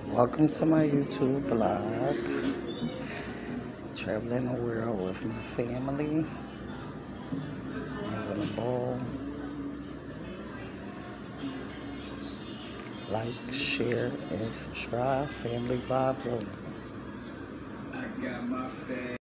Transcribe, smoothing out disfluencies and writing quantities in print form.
Welcome to my YouTube blog. Traveling the world with my family. Having a ball. Like, share, and subscribe. Family vibes only. I got my